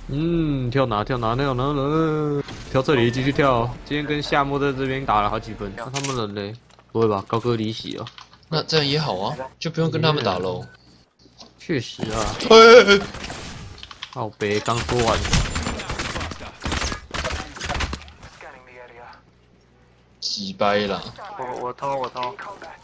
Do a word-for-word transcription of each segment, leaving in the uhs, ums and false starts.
嗯，跳哪跳哪跳哪呢？跳这里继续跳。今天跟夏末在这边打了好几分，那他们人嘞？不会吧？高歌离席哦。 那这样也好啊，就不用跟他们打喽。 确实啊。 哎哎哎！ 靠北刚说完。 几掰啦！ 我我偷我偷。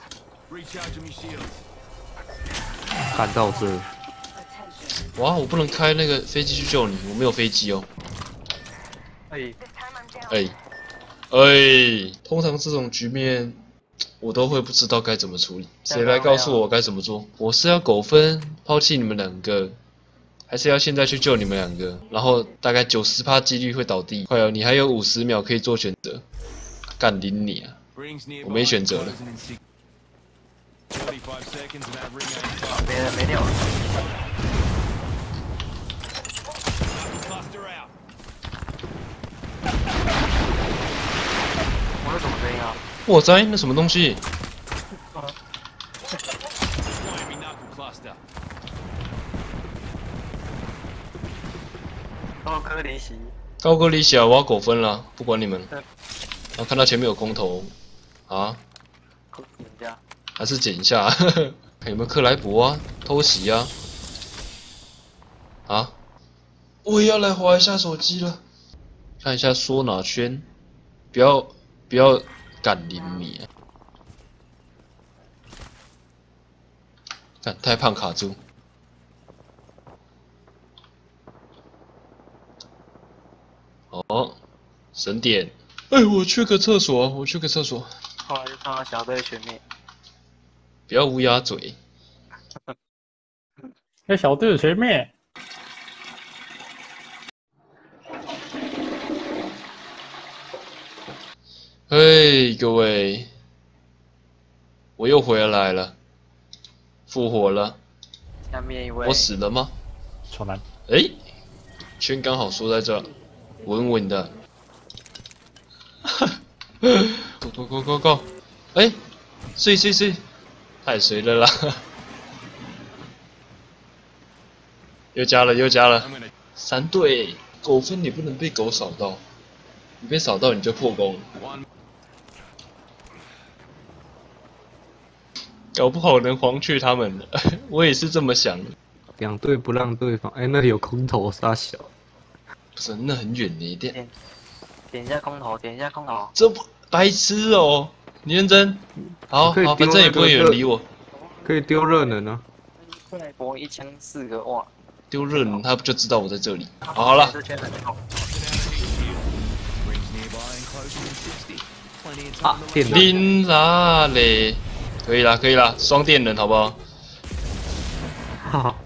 干到这。 哇，我不能开那个飞机去救你，我没有飞机哦。 哎哎哎，通常这种局面，我都会不知道该怎么处理。谁来告诉我该怎么做？我是要苟分抛弃你们两个，还是要现在去救你们两个？然后大概九十趴几率会倒地。快哦，你还有五十秒可以做选择。干顶你啊！我没选择了。 没了没料了。我有什么声音啊？ 我塞，那什么东西？ 高歌离席。 高歌离席啊！我要苟分了，不管你们。然后看到前面有空投，啊？ 人家还是捡一下，看有没有克莱伯啊，偷袭啊？啊？我也要来滑一下手机了，看一下缩哪圈，不要不要赶零米啊！看太胖卡住。哦，省点。哎，我去个厕所，我去个厕所。 后来就看到小队全灭。 不要乌鸦嘴。 在小队的前面。 嘿，各位，我又回来了，复活了。 下面一位。 我死了吗？ 超难。 哎，圈刚好缩在这，稳稳的。go go go go go！ 哎，碎碎碎，太碎了啦！又加了又加了，三队狗分你不能被狗扫到，你被扫到你就破功。搞不好能黄去他们，我也是这么想的。 两队不让对方，哎、欸，那里有空投，杀小。 不是，那很远呢，点点点一下空投，点一下空投。 这不白痴哦！你认真？好好，反正也不会有人理我。 可以丢热能啊！ 克莱伯一枪四个，哇！ 丢热能，他不就知道我在这里？好, 好了。 啊，电能。 拎啥嘞？可以啦，可以啦，双电人好不好？ 哈哈。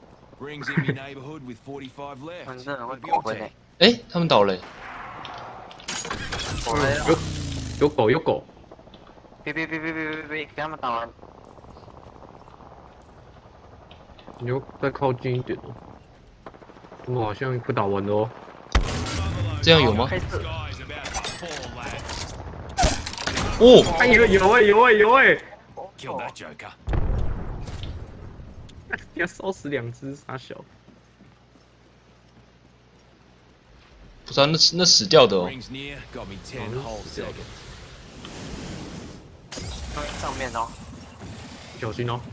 反正会狗分诶。 哎，他们倒了。 有有狗有狗。 别别别别别别别，给他们打完。 你要再靠近一点哦。我好像不打完了哦。 这样有吗？ 哦，哎有有哎有哎有哎。要烧死两只傻小。 不是啊，那那死掉的哦。 上面哦。 小心哦。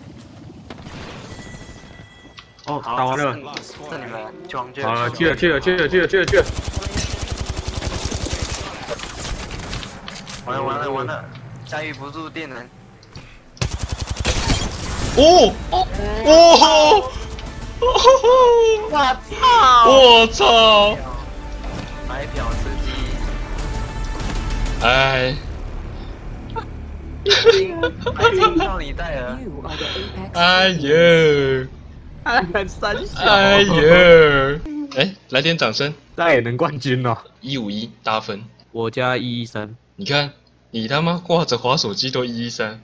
哦，打完了。 这你们去王去。 好了，去了去了去了去了去了去了。 完了完了完了，驾驭不住电能。 哦哦哦！ 我操！ 我操！ 白嫖司机。 哎。 白金少女戴尔。 哎呦！ 还三小。 哎呦！哎，来点掌声！ 那也能冠军哦。 一五一大分。 我加一一三。 你看，你他妈挂着滑手机都一一三。